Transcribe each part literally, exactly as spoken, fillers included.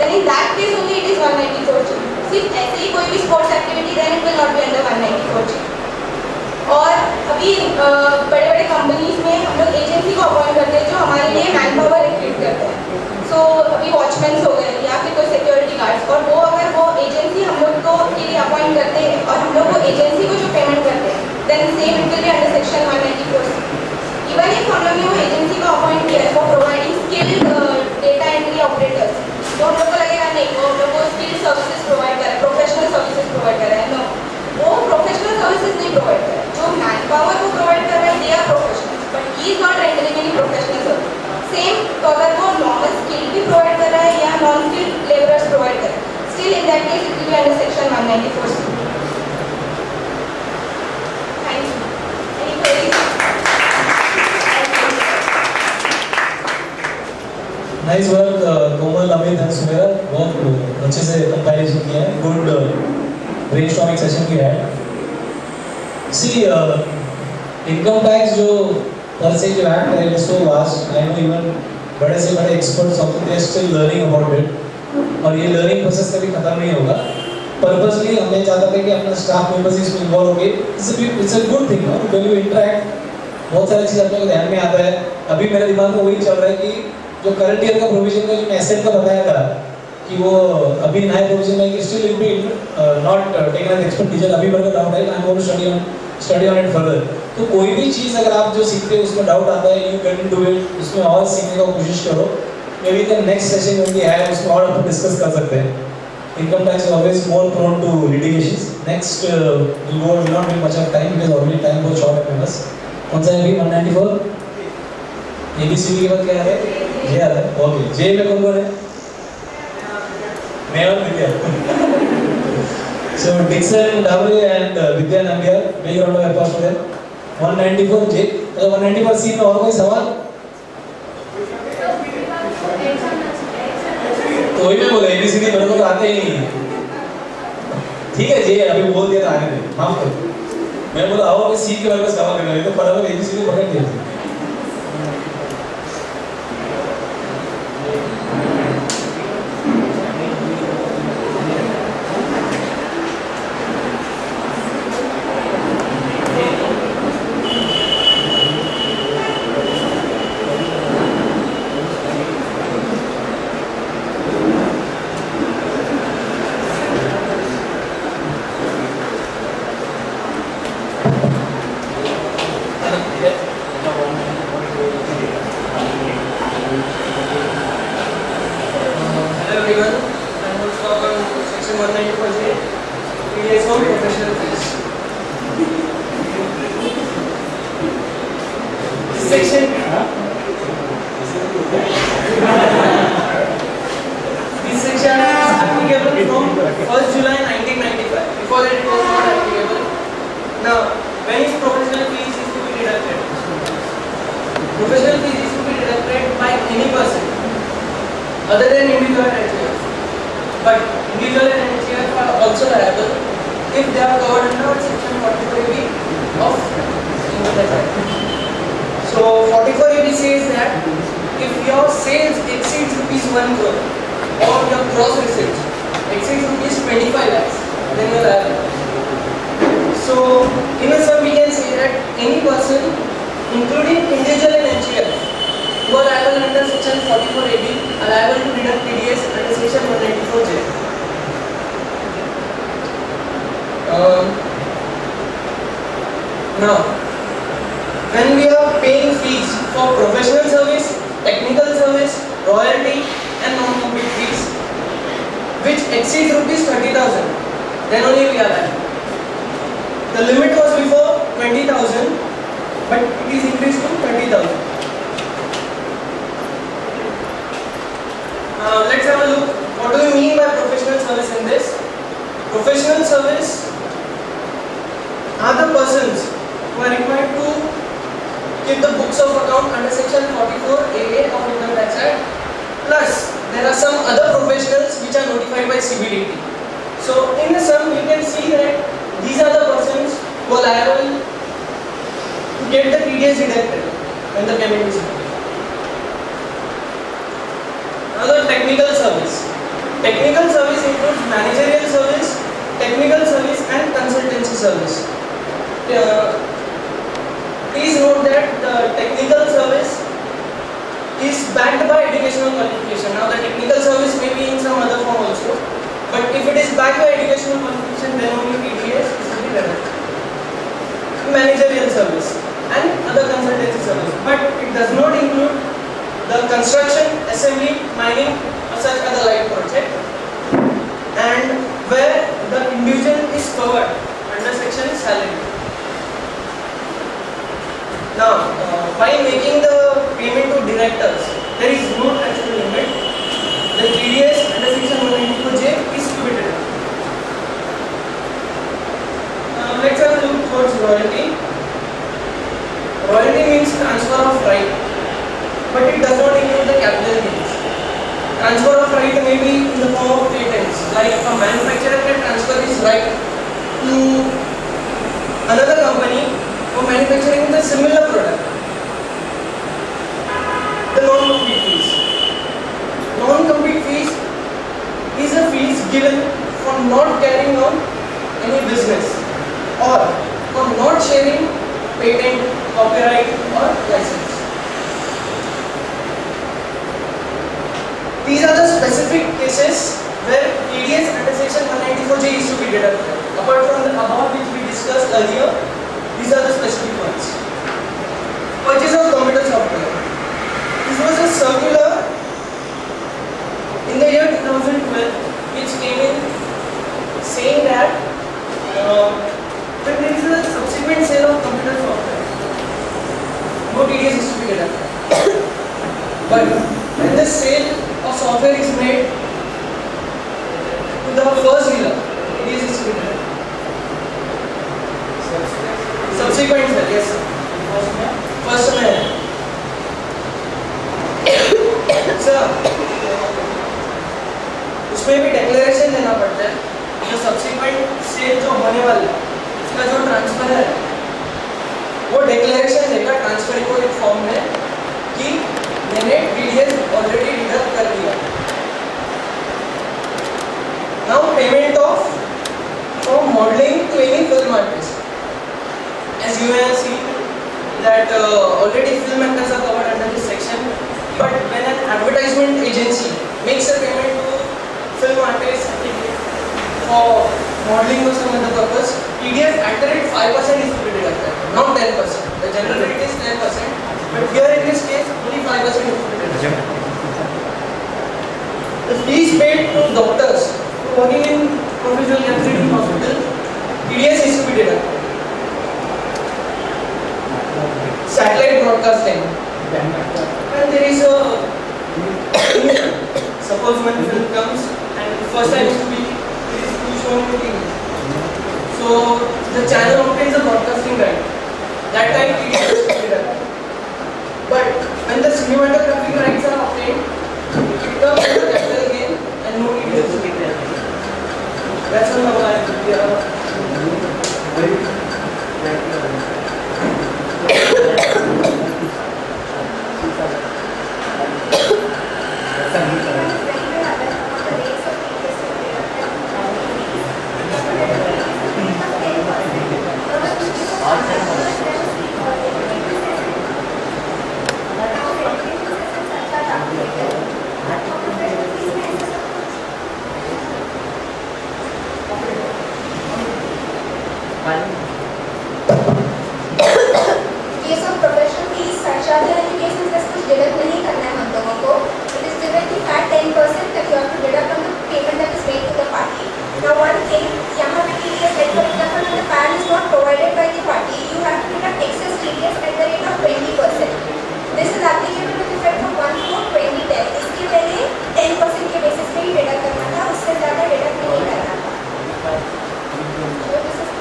then in that case only it is one ninety-four G. सिर्फ ऐसे ही कोई भी sports activity then it will not be under one ninety-four G. और अभी बड़े बड़े कंपनीज में हम लोग एजेंसी को अपॉइंट करते हैं जो हमारे लिए मैन पावर रिक्रूट करते हैं. सो so, अभी वॉचमैन हो गए या फिर कोई सिक्योरिटी गार्ड्स, और वो अगर वो एजेंसी हम लोग को के लिए अपॉइंट करते हैं और हम लोग वो एजेंसी को जो पेमेंट करते हैं then same it will be under section one ninety-four. Even if हम लोग ने वो एजेंसी को अपॉइंट किया है for providing skilled data entry operators, तो हम लोग को लगेगा नहीं वो हम लोग को स्किल्ड सर्विसेज प्रोवाइड कर रहे हैं, प्रोफेशनल सर्विसेज प्रोवाइड कर रहे हैं. नो, वो प्रोफेशनल सर्विसेज नहीं प्रोवाइड कर रहे हैं. जो मैन पावर वो प्रोवाइड कर रहे हैं they are professional, but he is not rendering any professional service. Same तो अगर वो नॉर्मल स्किल भी प्रोवाइड कर रहा है या नॉन स्किल्ड लेबरर्स प्रोवाइड कर रहे हैं, still in that case it will be under section one ninety-four. Thank you. Any queries? Nice work Komal, Amit and Sumera, बहुत अच्छे से कंपैरिजन किया है. गुड ब्रेनस्टॉर्मिंग सेशन की है. सी इनकम टैक्स जो पर से जो एक्ट है so vast. I know even बड़े से बड़े experts of they still learning about it, और ये लर्निंग प्रोसेस कभी खत्म नहीं होगा. पर्पसली हमने चाहता था कि अपना स्टाफ मेंबर्स इसमें इन्वॉल्व हो गए. It's a good thing when you interact. बहुत सारी चीज़ अपने को ध्यान में आता है. अभी मेरे दिमाग में वही चल रहा है कि जो करंट ईयर का प्रोविजन का जो एसेट का बताया था कि वो अभी नए प्रोविजन में कि still will be not taken as expenditure. अभी मेरे को डाउट है, I am going to study on study on it further. तो कोई भी चीज़ अगर आप जो सीखते हो उसमें डाउट आता है, यू कैन डू इट, उसमें और सीखने का कोशिश करो. May be the next session में भी है उसमें और अपन डिस्कस कर सकते हैं. Income tax is always more prone to litigations. Next will go will not be much of time because already time बहुत शॉर्ट है. बस कौन सा है अभी one ninety-four? एबीसीडी के बाद क्या है? जे आ रहा है. ओके, जे में कौन कौन है? मैं और विद्या. So Dixon, W and uh, Vidya Nambiar, big round of applause for them. one ninety-four J, uh, one ninety-four C में और कोई सवाल? तो वही मैं बोला A B C D मेरे को तो आते ही नहीं. ठीक है J अभी बोल दिया था आगे दे, माफ करो. मैं बोला आओ अभी C के बारे में सवाल करना है तो फटाफट A B C D पकड़ दिया. Another technical service. Technical service includes managerial service, technical service and consultancy service. Uh, please note that the technical service is backed by educational qualification. Now the technical service may be in some other form also, but if it is backed by educational qualification, then only T D S is to be relevant. Managerial service and other consultancy service, but it does not include the construction, assembly, mining or such other light project, and where the individual is covered under section salary. Now, uh, by making the payment to directors, there is no actual limit. The T D S under section one ninety-four J is to be deducted. Now, let's have a look towards royalty. Royalty means transfer of right, but it does not include the capital gains. Transfer of right may be in the form of patents, like a manufacturer can transfer his right to another company for manufacturing the similar product. The non-compete fees. Non-compete fees is a fees given for not carrying on any business or for not sharing patent, copyright or license. These are the specific cases where T D S under section one ninety-four J is to be deducted. Apart from the above which we discussed earlier, these are the specific ones. Purchase of computer software. This was a circular in the year two thousand twelve which came in saying that uh, when there is a subsequent sale of computer software, no T D S is to be deducted. But when the sale of software is made to the first dealer, T D S is to be deducted. Subsequent sale, yes sir. First में sir उसमें भी declaration देना पड़ता है. जो subsequent sale जो होने वाला है, उसका जो transfer है, वो declaration देगा transfer को एक form में कि मैंने T D S already deduct कर दिया. Now payment of from modeling to any film artist. As you have seen that uh, already film actors are covered under this section, but when an advertisement agency makes a payment to film artists for modeling or some other purpose, T D S at the rate five percent is to be deducted, not ten percent. The general rate is ten percent, but here in this case only five percent is to be deducted. The fees paid to doctors working in professional capacity hospital, T D S is to be deducted. Satellite broadcasting, and there is a suppose when film comes and first time is to be it is to be shown in T V, so the channel obtains a broadcasting right. That time T D S is to be deducted. But when the cinematographic rights are obtained, it comes as a capital gain and no T D S is to be deducted. That's all now I case of professional fees साक्षात्कार education से कुछ deduct नहीं करना है हम लोगों को. It is directly at ten percent that you have to deduct on the payment that is made to the party. Now one thing, यहाँ पे T D S like for example when the P A N is not provided by the party, you have to deduct excess T D S at the rate of twenty percent. This is applicable with effect from one four twenty ten. इसके पहले ten percent के basis पे ही deduct करना था, उससे ज़्यादा deduct नहीं करना था. So this is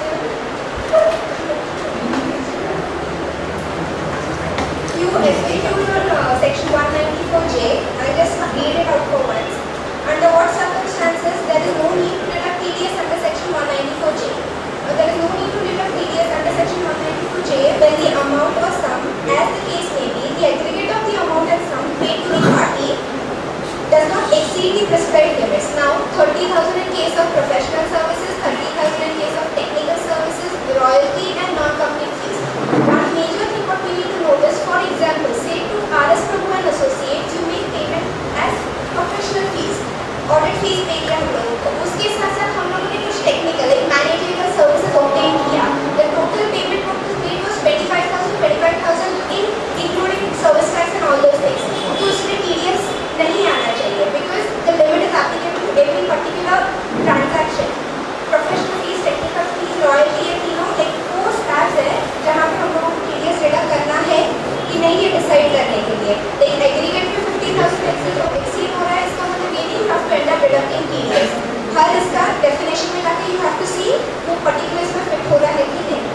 you F A Q your uh, section one ninety-four J. I just read it out for once. Under what circumstances there is no need to deduct T D S under section one ninety-four J? Uh, there is no need to deduct T D S under section one ninety-four J when the amount or sum, as the case may be, the aggregate of the amount and sum paid to the party does not exceed the prescribed limits. Now thirty thousand in case of professional services, thirty thousand in case of technical services, royalty and non-compete fees. One major thing what we need to notice, for example, say to R S Prabhu and Associates, you make payment as professional fees, audit fees पे किया हम लोगों को, उसके साथ साथ हम लोगों ने कुछ technical एक managerial services obtain किया. The total payment what was made was twenty-five thousand, twenty-five thousand in including service tax and all those things. तो उसमें T D S नहीं आना चाहिए because the limit is applicable to every particular transaction. Professional fees, technical fees, royalty and तीनों like four slabs है जहाँ पे हम लोगों को T D S deduct करना है कि नहीं ये decide करने के लिए. Like aggregate में fifty thousand exceed हो रहा है, इसका मतलब ये नहीं you have to end up deducting T D S. हर इसका definition में जाके you have to see वो particulars में fit हो रहा है कि नहीं.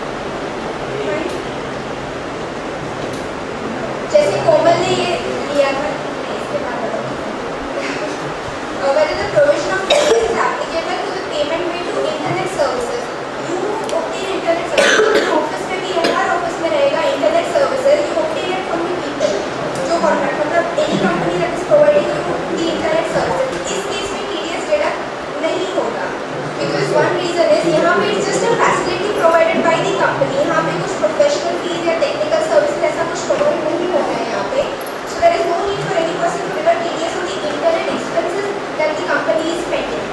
जैसे कोमल ने ये लिया था इसके बाद whether the provision of T D S is applicable to the payment made to internet services. You obtain internet services. Office में भी है, हर ऑफिस में रहेगा internet services. You obtain it from the people. जो contract मतलब any company that is providing you the internet services. इस case में T D S deduct नहीं होगा. Because one reason is यहाँ पे it's just a facility provided by the company. यहाँ पे कुछ professional fees या technical services ऐसा कुछ provide नहीं हो रहा है यहाँ पे. So there is no need for any person to deduct T D S on the internet expenses that the company is spending.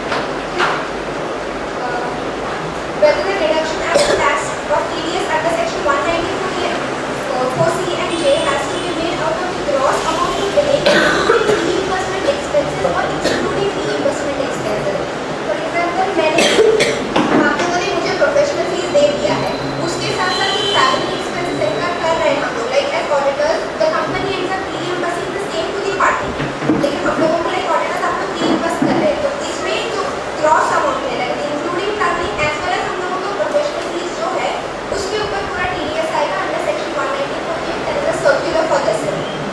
Uh, whether the deduction as a tax of T D S under section one ninety-four C and J has to be made out of the gross amount of billing, including reimbursement expenses or excluding reimbursement expenses. For example, मैंने आप लोगों ने मुझे professional fees दे दिया है, उसके साथ साथ जो ट्रैवलिंग एक्सपेंसेस इनका कर रहे हैं हम लोग, like as auditors the company ends up reimbursing the same to the party. लेकिन हम लोगों को लाइक ऑडिटर्स आप लोग reimburse कर रहे हैं, तो इसमें जो ग्रॉस अमाउंट है like including travelling as well as हम लोगों को प्रोफेशनल फीस जो है उसके ऊपर पूरा T D S आएगा अंडर सेक्शन one ninety-four के there is a circular for this.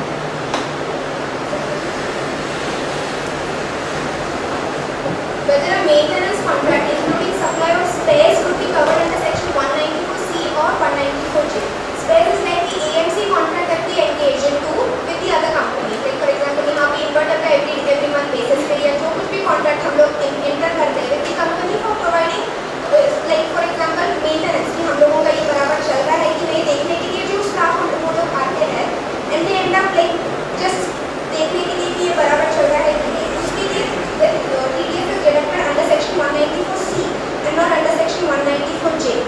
Whether a maintenance contract including supply of spares would be covered under section one ninety-four C or one ninety-four J. Spares is like the A M C contract that we engage into with the other companies. Like for example, यहाँ पे inverter का every every month basis पे या जो कुछ भी contract हम लोग enter करते हैं with the company for providing like for example maintenance कि हम लोगों का ये बराबर चल रहा है कि नहीं देखने के लिए जो staff हम लोगों लोग आते हैं and they end up like just देखने के लिए कि ये बराबर चल रहा है कि नहीं, उसके लिए T D S is deducted under section one ninety-four C and not under section one ninety-four J.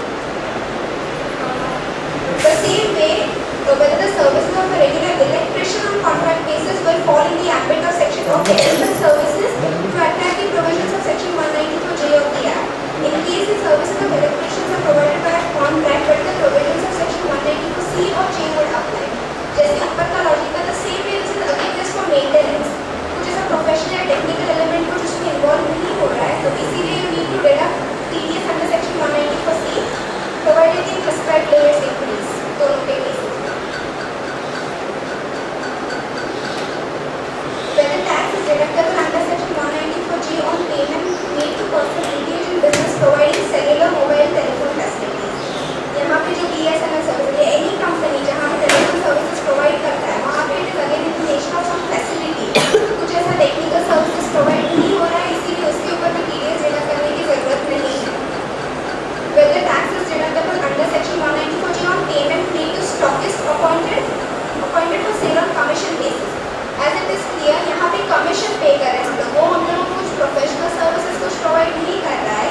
The same way, uh, whether the services of a regular electrician on contract basis will fall in the ambit of section of technical services to attract the provisions of section one ninety-four J of the Act. In case the services of electricians are provided by a contract, but the provisions of section one ninety-four C or J would apply. जैसे ऊपर का logic है, the same way this is again just for maintenance, कुछ ऐसा professional या technical element को जिसमें involve नहीं हो रहा है, तो इसीलिए you need to deduct T D S under section one ninety-four C, provided the prescribed layers increase. दोनों के case whether tax is deductible under section one ninety-four J on payment made to person engaged in business providing cellular mobile telephone facilities. यहाँ पे जो B S N L service है, any company जहाँ पे telephone services provide करता है, वहाँ पे it is again in the nature of some facility. कुछ ऐसा technical services provide नहीं हो रहा है, इसीलिए उसके ऊपर भी T D S deduct करने की जरूरत नहीं है. Whether tax is deductible under section one ninety-four J on payment made to stockist appointed appointed for sale on commission basis. As it is clear, यहाँ पे commission pay कर रहे हैं हम लोग, वो हम लोग कुछ professional services कुछ provide नहीं कर रहा है,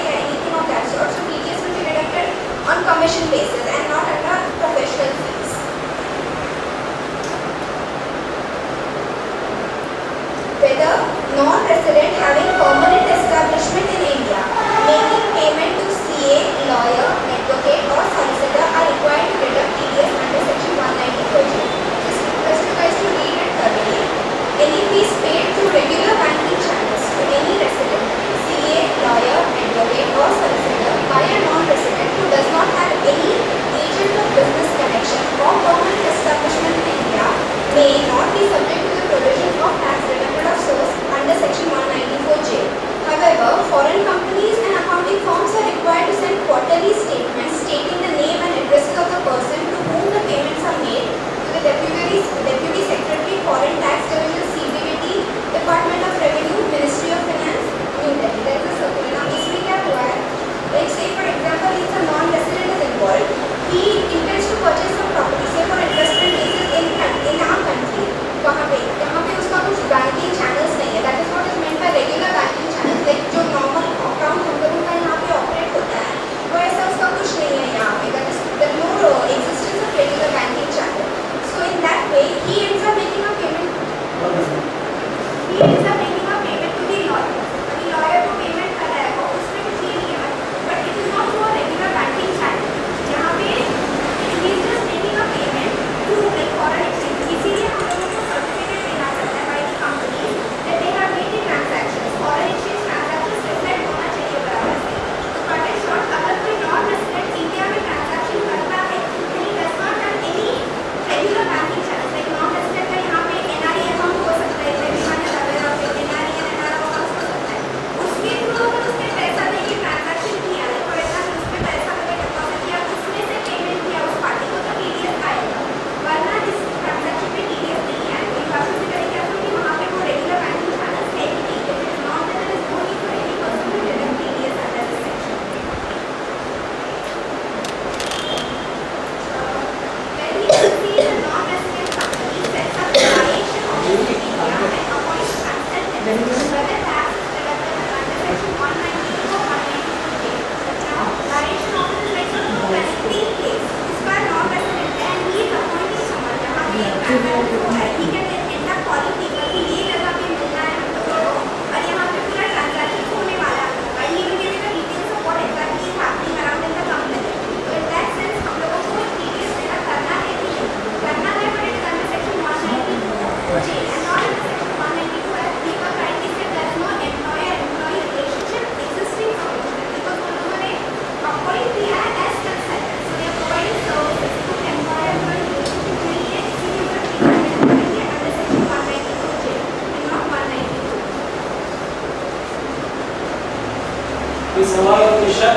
सवाल और question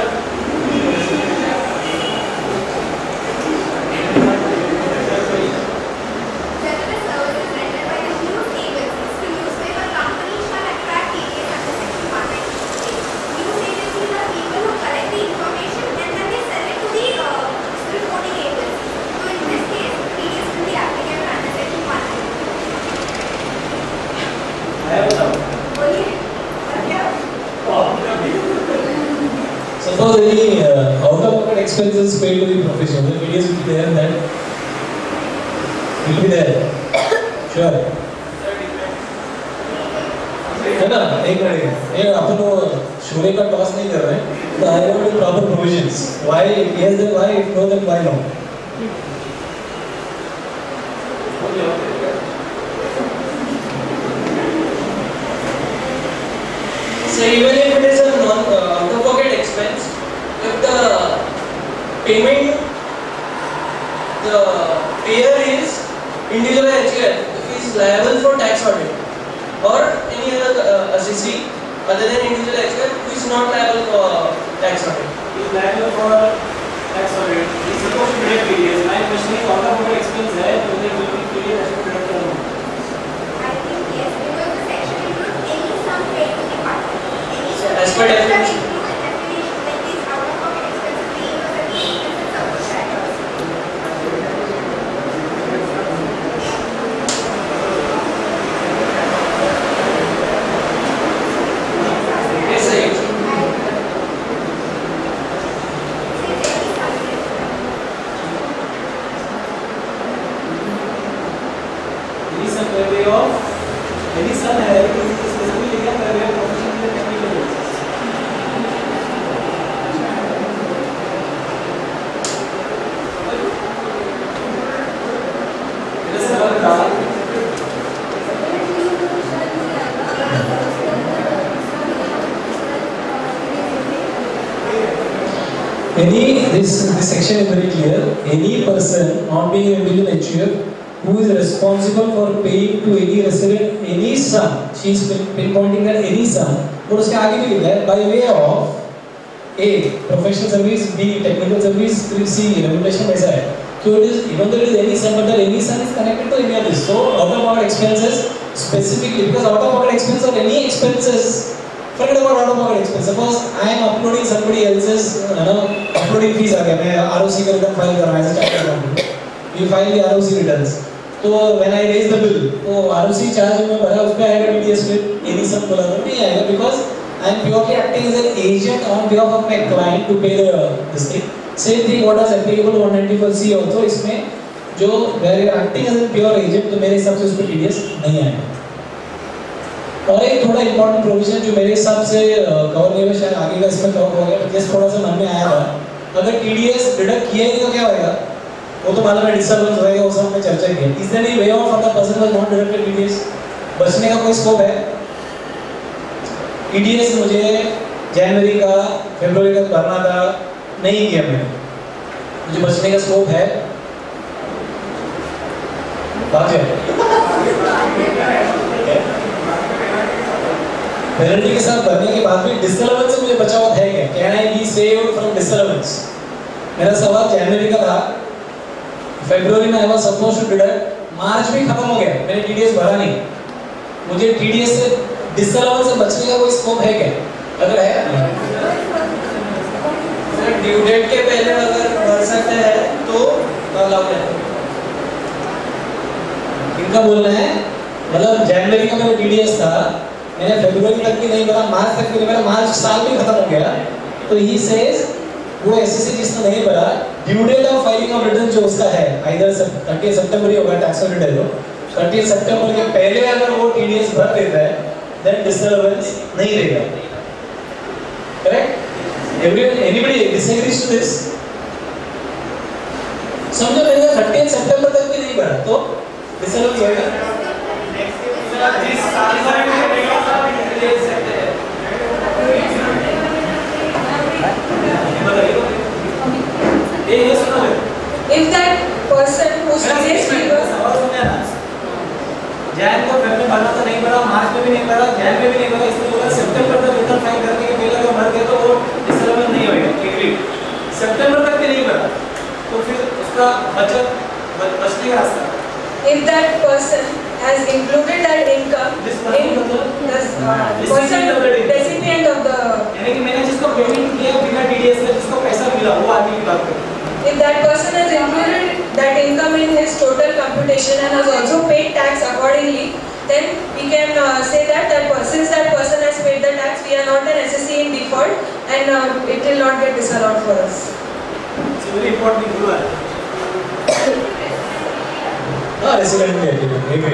Suppose any uh, out-of-pocket expenses paid to the professional, the videos will be there and that will be there. Sure. है ना? एक मिनट ये अपन वो शोले का टॉस नहीं कर रहे हैं तो I want the proper provisions. Why yes then why if no then why no? So even if it is a non uh, out-of-pocket expense, if the payment, the payer is individual H K L, if he is liable for tax audit or any other uh, S E C other than individual H K L who is not liable for tax audit. He is liable for tax audit. He is supposed to deduct P D S. My question is out-of-pocket expense है तो उन्हें जो भी P D S has to deduct करना. I think yes, because the section includes any sum paid to the partner. As per definition. Yes, sir. Any sum by way of any sum है तो specifically लिखा by way of professional and technical basis. मेरा सवाल था any this this section is very clear. Any person not being an individual H U F who is responsible for paying to any resident any sum, she is pinpointing that any sum, और उसके आगे भी लिखा है by way of A professional service, B technical service, C remuneration ऐसा है. So it is even though it is any sum, but that any sum is connected to any of this. So out-of-pocket expenses specifically because out-of-pocket expense or any expenses. Forget about out-of-pocket expense. Suppose I am uploading somebody else's, you know, uploading fees आ गया, मैं R O C का return file कर रहा हूँ, ऐसा chart कर रहा हूँ. You file the R O C returns. तो when I raise the bill, तो R O C charge में भरा उसमें आएगा T D S में, any sum बोला तो नहीं आएगा because I am purely acting as an agent on behalf of my client to pay the this thing. Same thing what is applicable one ninety-four C also इसमें जो where you are acting as a pure agent तो मेरे हिसाब से उसमें T D S नहीं आएगा. और एक थोड़ा important provision जो मेरे हिसाब से कवर नहीं हुआ शायद आगे का इसमें कवर हो गया तो जस्ट थोड़ा सा मन में आया था अगर T D S डिडक्ट किया ही तो क्या होएगा वो तो मालूम है डिस्टर्बेंस होएगा वो सब हमने चर्चा की है. Is there any way of for the person who has not deducted T D S बचने का कोई स्कोप है? T D S मुझे जनवरी का फरवरी तक भरना था नहीं किया मैंने मुझे बचने का स्कोप है? बात है पेनल्टी के साथ भरने के बाद भी डिसअलाउंस से मुझे बचाव है क्या? Can I be saved from disallowance? मेरा सवाल जनवरी का था, फरवरी में I was supposed to deduct, मार्च भी खत्म हो गया, मैंने T D S भरा नहीं, मुझे T D S से डिसअलाउंस से बचने का कोई स्कोप है क्या? अगर है सर ड्यू डेट के पहले अगर भर सकते हैं तो अलाउ है. इनका बोलना है मतलब जनवरी का मेरा T D S था, मैंने फरवरी तक भी नहीं भरा, मार्च तक भी नहीं भरा, मार्च साल भी खत्म हो गया, तो ही सेज वो S E C जिसने नहीं भरा due date of filing of return जो उसका है आइदर थर्टी सितंबर ही होगा टैक्स रिटर्न को, थर्टी सितंबर के पहले अगर वो T D S भर देता है देन डिसअलाउंस नहीं देगा. Correct? Everyone anybody disagrees to this? समझो मैंने थर्टी सितंबर तक भी नहीं भरा तो डिसअलाउंस होगा? जिस साल में ले सकते हैं ये ये सुनो If that person who studies figure, Jain को फेब में भरना तो नहीं भरा, मार्च में भी नहीं भरा, जैन में भी नहीं भरा, इसलिए बोला सितंबर तक रिटर्न फाइल करने के पहले अगर भर गया तो वो डिसलेबल नहीं होएगा। एग्री। सितंबर तक भी नहीं भरा तो फिर उसका बचत बचने का रास्ता। if that person has included that income This in person the Recipient person of the income. recipient of the, यानी कि मैंने जिसको पेमेंट किया बिना टीडीएस के जिसको पैसा मिला वो आदमी की बात करें। if that person has included that income in his total computation and has also paid tax accordingly, then we can uh, say that that person, since that person has paid the tax, we are not an S S C in default, and uh, it will not get disallowed for us. It's a very important thing to learn. हाँ resident भी है, agree.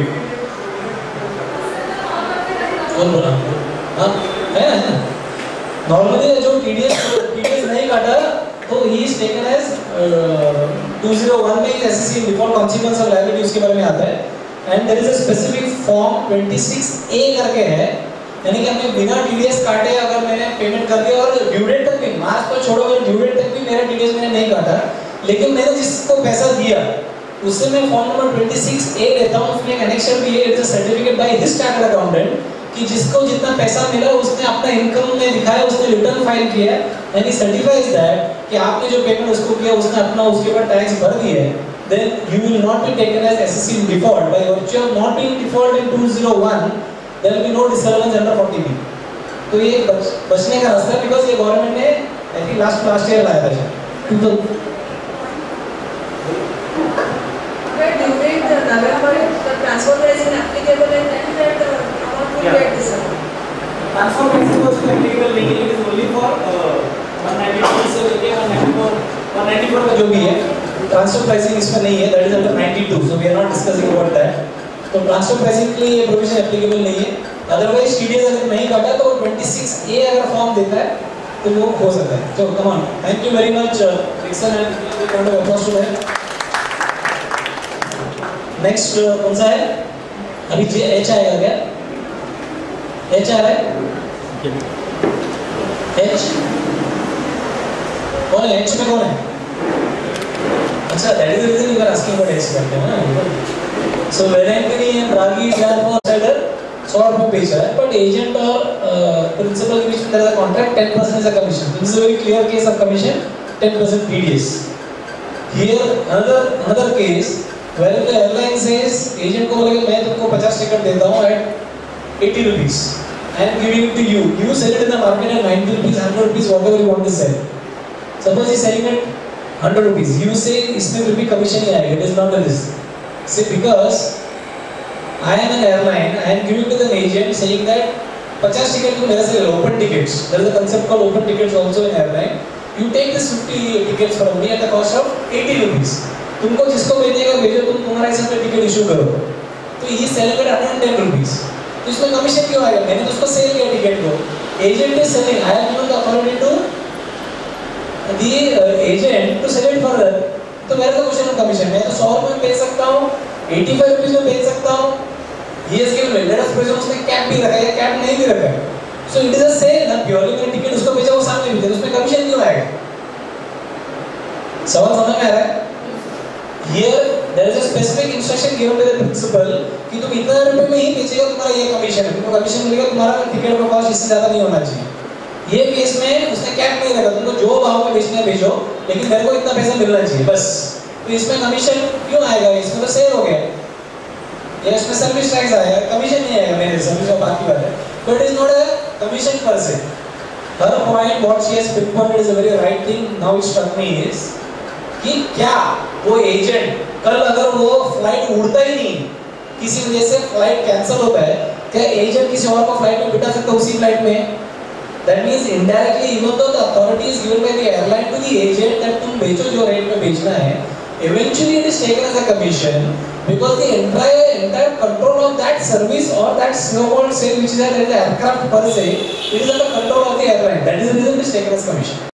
कौन बोला? हाँ है ना? Normally जो TDS TDS नहीं काटा तो he is taken as two oh one में S S C default consequence of liability उसके बारे में आता है and there is a specific form twenty-six A करके है यानी कि हमने बिना टीडीएस काटे अगर मैंने पेमेंट कर दिया और ड्यू डेट तक भी मार्च को छोड़ो अगर ड्यू डेट तक भी मेरा टीडीएस मैंने नहीं काटा लेकिन मैंने जिसको पैसा दिया उससे मैं फॉर्म नंबर twenty-six A लेता हूँ उसमें एक एनेक्शन भी है it's a certificate by his chartered accountant कि जिसको जितना पैसा मिला उसने अपना इनकम में दिखाया उसने रिटर्न फाइल किया एंड ही सर्टिफाइज दैट कि आपने जो पेमेंट उसको किया उसने अपना उसके ऊपर टैक्स भर दिया है then you will not be taken as S S C in default by virtue of not being default in two oh one there will be no disallowance under forty B तो ये बच, बचने का रास्ता है बिकॉज़ ये government ने I think last last year लाया था तो But during the November, the transfer price is applicable and then that the amount will Yeah. get disallowed. Transfer pricing को उसको एप्लीकेबल नहीं है it is only for one ninety-two से लेके one ninety-four one ninety-four का जो भी है ट्रांसफर प्राइसिंग इसमें नहीं है that is under ninety-two so we are not discussing about that तो ट्रांसफर प्राइसिंग के लिए ये प्रोविजन एप्लीकेबल नहीं है अदरवाइज टीडीएस अगर नहीं काटा तो twenty-six A अगर फॉर्म देता है तो वो हो सकता है so come on thank you very much Dixon and count of approach to that next कौन सा है अभी जे एच आएगा क्या एच आ रहा है एच कौन है एच में कौन है अच्छा that is the reason you are asking for H करते हैं ना सो वेरेंटरी एंड रागी चार फॉर साइडर सौ रुपए बेच रहा है बट एजेंट और प्रिंसिपल के बीच में there is a contract ten percent is a commission this is a very clear case of commission ten percent TDS here another another case where the airline says agent को बोलेगा मैं तुमको fifty ticket देता हूँ at eighty rupees I am giving it to you you sell it in the market at ninety rupees one hundred rupees whatever you want to sell suppose he is selling at one hundred rupees you say इसमें फिर भी commission ही आएगा it is not a risk see because I am an airline I am giving to the agent saying that fifty ticket को मेरे से ले लो open tickets there is a concept called open tickets also in airline you take this fifty tickets from me at the cost of eighty rupees तुमको जिसको भेजेगा भेजो तुम तुम्हारे हिसाब से टिकट इशू करो तो ये सेल कर one hundred ten rupees तो इसमें कमीशन क्यों आएगा मैंने तो उसको सेल किया टिकट को agent is selling I have given the authority to the agent to sell it further तो मेरा तो क्वेश्चन ऑफ कमीशन मैं तो one hundred रुपए में बेच सकता हूं eighty-five रुपीस में बेच सकता हूं ये इसके लेट अस प्रेजेंट उसने कैप भी रखा है या कैप नहीं भी रखा है so it is a sale ना प्योरली मैंने टिकट उसको बेचा वो सामने भी थे उसमें कमीशन क्यों आएगा सवाल समझ में आ रहा है Here there is a specific instruction given by the principal कि तुम इतना रुपए में ही बेचेगा तुम्हारा ये कमीशन है तुमको कमीशन मिलेगा तुम्हारा टिकट का कॉस्ट इससे ज्यादा नहीं होना चाहिए ये केस में उसने कैप नहीं रखा तुमको जो भाव में बेचना है बेचो लेकिन मेरे को इतना पैसा मिलना चाहिए बस तो इसमें कमीशन क्यों आएगा इसमें तो सेल हो गया ये इसमें सर्विस टैक्स आएगा कमीशन नहीं आएगा मेरे सर्विस और बाकी बात है but is not a commission per se her point what she has pinpointed is a very right thing now it struck me is कि क्या वो एजेंट कल अगर वो फ्लाइट उड़ता ही नहीं किसी वजह से फ्लाइट कैंसिल होता है क्या एजेंट किसी और को फ्लाइट में बिठा सकता है उसी फ्लाइट में that means indirectly even though the authority is given by the airline to the agent that तुम बेचो जो रेट में बेचना है eventually it is taken as a commission because the entire entire control of that service or that so-called sale which is at the aircraft per se it is under control of the airline that is the reason it is taken as commission